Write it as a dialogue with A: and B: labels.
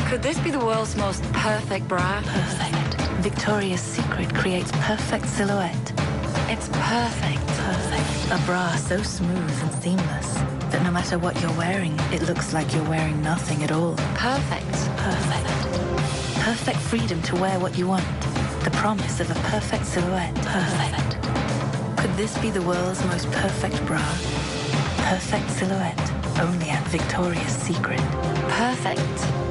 A: Could this be the world's most perfect bra?
B: Perfect. Victoria's Secret creates perfect silhouette.
A: It's perfect.
B: Perfect. A bra so smooth and seamless that no matter what you're wearing, it looks like you're wearing nothing at all.
A: Perfect.
B: Perfect. Perfect freedom to wear what you want. The promise of a perfect silhouette. Perfect. Could this be the world's most perfect bra? Perfect silhouette. Only at Victoria's Secret.
A: Perfect.